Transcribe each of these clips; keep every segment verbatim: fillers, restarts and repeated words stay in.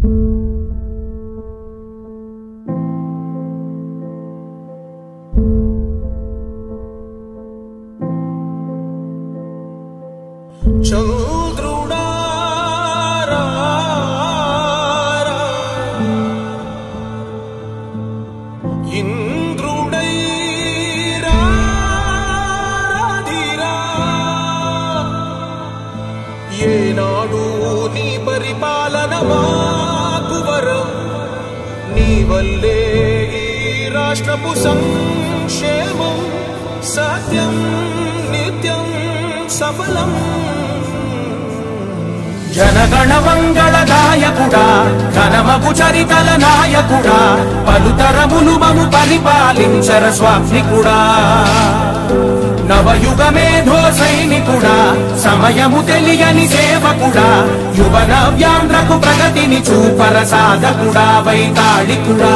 जनगण मंगल नायकुड़ा घनमगु चरितल नायकुड़ा पलुतरमुलु मनु परिपालिंचर स्वामिकुड़ा नवयुग मेधो सैनिकुड़ा समयमु तेलियनि सेवकुड़ा युव नव्यांध्रकु प्रगतिनि चूपर साधकुड़ा वैताళికుడా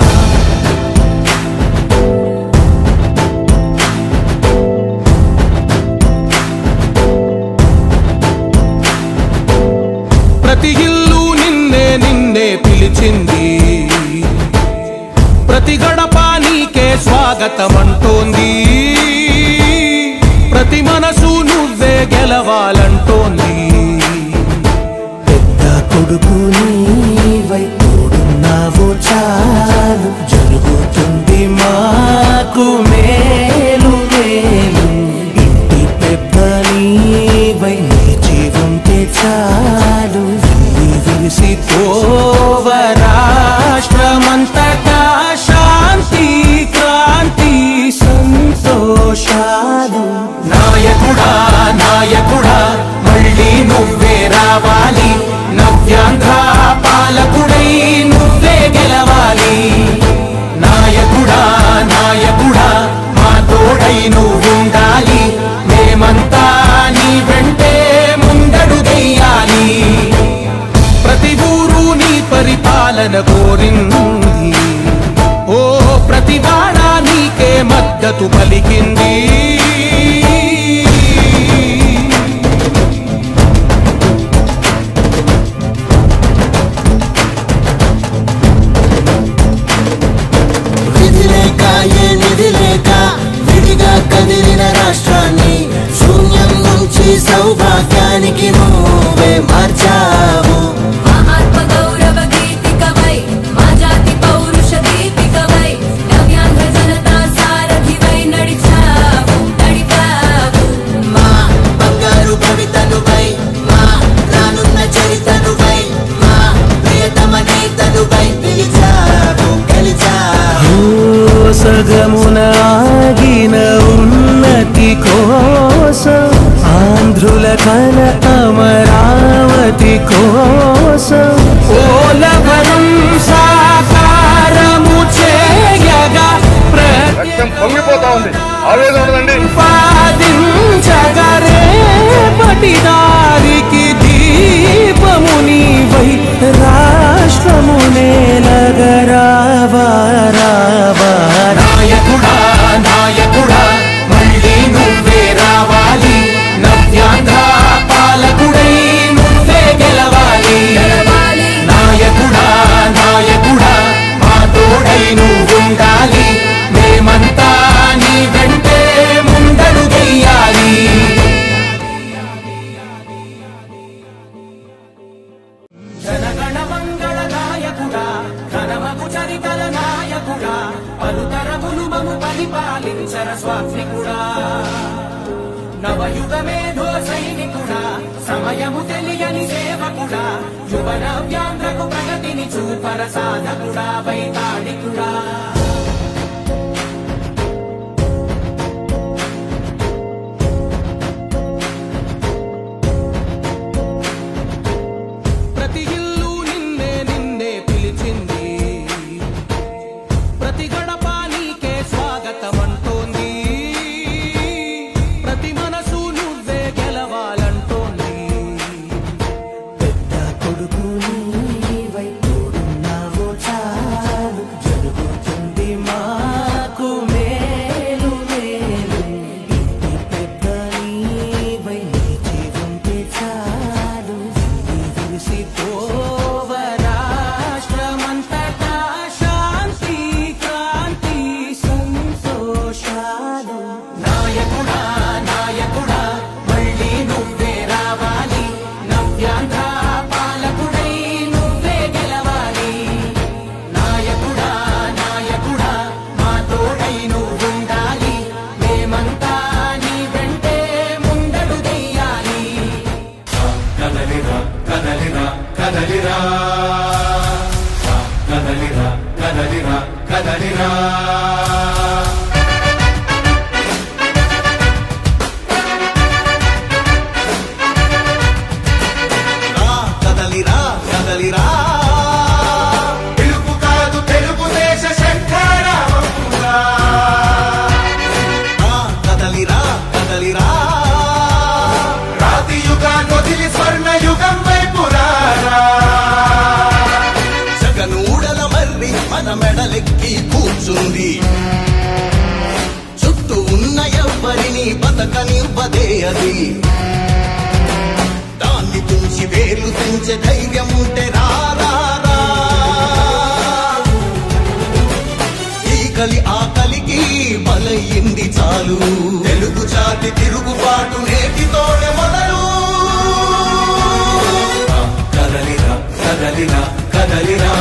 ప్రతి ఇల్లు నిన్నే నిన్నే పిలిచింది ప్రతి గడప నీకే స్వాగతమంటోంది ప్రతి మనసు నువ్వే గెలవాలంటోంది పెద్ద కొడుకు నీవై తోడున్నావు చాలు జరుగుతుంది మాకు మేలు మేలు ఇంటి పెద్ద నీవై నిలిచి ఉంటే చాలు విరిసి పోవ రాష్ట్రమంతటా శాంతి క్రాంతి సంతోషాలు నాయకుడా నాయకుడా మళ్ళీ నువ్వే రావాలి నవ్యాంధ్ర పాలకుడై నువ్వే గెలవాలి నాయకుడా నాయకుడా మా తోడై నువ్వుండాలి మేమంతా నీ వెంటే ముందడుగెయ్యాలి ప్రతి ఊరు నీ పరిపాలన కోరింది ఓ ప్రతి వాడ నీకే మద్దతు పలికింది కదిలిన రాష్ట్రాన్ని శూన్యం నుంచి సౌభాగ్యానికి నువ్వే మార్చావు ఆత్మ గౌరవ గీతికవై మా జాతి పౌరుష దీపికవై నవ్యాంధ్ర జనతా సారథివై నడిచావు నడిపావు మా బంగారు భవితనువై మా రానున్న చరితనువై మా ప్రియతమ నేతనువై పిలిచావు గెలిచావు సగమున ఆగిన ఉన్నతి కోసం ఆంధ్రుల కల అమరావతి కోసం పోలవరం సాకారము చేయగా పొంగిపోతా ఉంది ఆవేదన ఉండదండి పాదించగరే పటిదారికి దీపము నీవై రాష్ట్రము నేలగరావా రావా నాయకుడా నాయకుడా మళ్ళీ నువ్వే రావాలి నవ్యాంధ్ర పాలకుడై నువ్వే గెలవాలి నాయకుడా నాయకుడా మా తోడై నువ్వుండాలి మేమంతా నీ వెంటే ముందడుగెయ్యాలి జనగణ మంగళ నాయకుడా ఘనమగు చరితల నాయకుడా పలుతరములు మము పరిపాలించర స్వామికుడా నవయుగ మేధో సైనికుడా సమయము తెలియని సేవకుడా యువ నవ్యాంధ్రకు ప్రగతిని చూపర సాధకుడా వైతాళికుడా ప్రతి ఇల్లు నిన్నే నిన్నే పిలిచింది ప్రతి గడప నీకే స్వాగతమంటోంది ప్రతి మనసు నువ్వే గెలవాలంటోంది పెద్ద కొడుకు నీవై తోడున్నావు చాలు జరుగుతుంది కదలిరా కదలిరా కదలిరా తెలుగు కాదు తెలుగుదేశ శంఖారావమురా కదలిరా కదలిరా రాతి యుగాన్ని వదిలి స్వర్ణ యుగం వైపు రారా జగనూడల మర్రి మన మెడలెక్కి కూర్చుంది చుట్టూ ఉన్న ఎవ్వరిని బతకనివ్వదే అది తుంచి వేర్లు తెంచే ధైర్యం ఉంటే రారా ఈ కలి ఆ కలికి బలయింది చాలు తెలుగు జాతి తిరుగుబాటు నేటితోనే మొదలు కదలిరా కదలిరా కదలిరా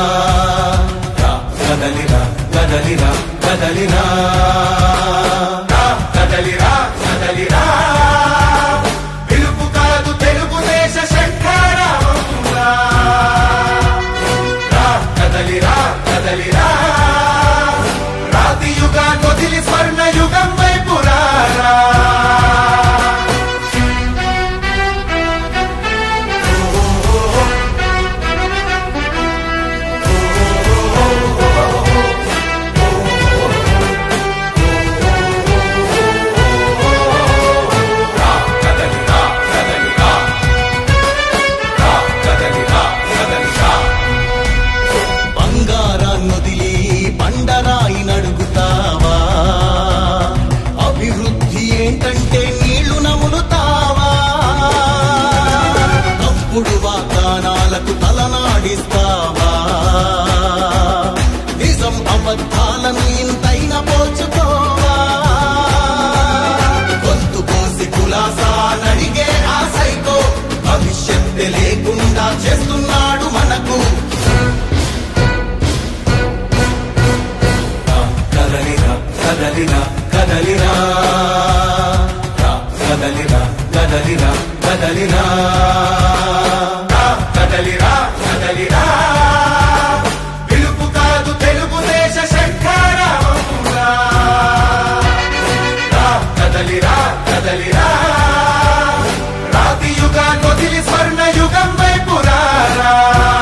కదలిరా కదలిరా కదలిరా కదలిరా కదలిరా కదలిరా కదలిరా రాతి యుగాన్ని వదిలి స్వర్ణ యుగం వైపు రారా వాగ్దానాలకు తలనాడిస్తావా నిజం అబద్ధాలను ఇంతైనా పోల్చుకోవా గొంతు కోసి కులాసా నడిగే ఆ సైకో భవిష్యత్తు లేకుండా చేస్తున్నాడు మనకు కదలిరా కదలిరా కదలిరా కదలిరా కదలిరా కదలిరా కదలిరా కదలిరా పిలుపు కాదు తెలుగుదేశ శంఖారావమురా కదలిరా కదలిరా రాతి యుగాన్ని వదిలి స్వర్ణ యుగం వైపు రారా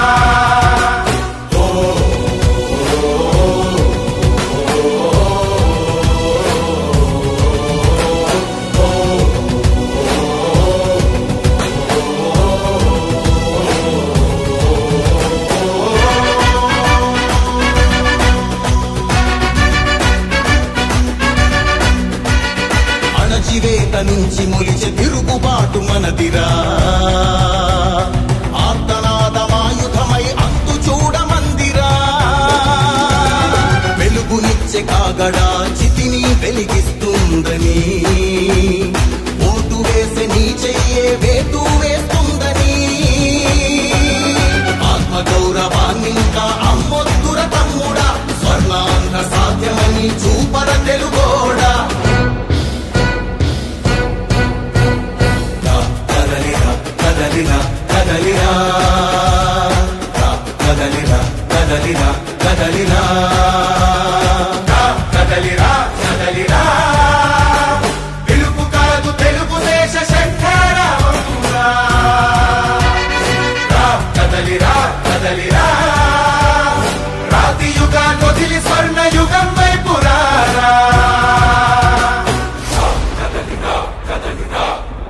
అణచివేత నుంచి మొలిచే తిరుగుబాటు మనదిరా ఆర్తనాదమాయుధమై అంతు చూడమందిరా వెలుగునిచ్చే కాగడా చితిని వెలిగిస్తుందని ఓటు వేసే నీ చెయ్యే వేటు వేస్తుందని ఆత్మగౌరవాన్నింకా అమ్మొద్దుర తమ్ముడా స్వర్ణాంధ్ర సాధ్యమని చూపర తెలుగోడా కదలిరా కదలిరా కదలిరా కదలిరా కదలిరా కదలిరా కదలిరా పిలుపు కాదు తెలుగుదేశ శంఖారావమురా కదలిరా కదలిరా రాతి యుగాన్ని వదిలి స్వర్ణ యుగం వైపు రారా కదలిరా కదలిరా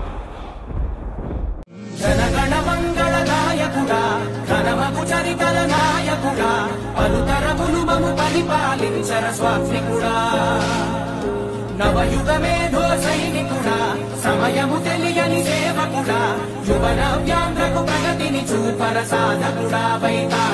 జనగణ మంగళ నాయకుడా ఘనమగు చరితల నాయకుడా పలుతరములు మము పరిపాలించర స్వాత్మికుడా నవయుగ మేధో సైనికుడా సమయము తెలియని సేవకుడా యువన వ్యాంధ్రకు ప్రగతిని చూపర సాధకుడా వైతా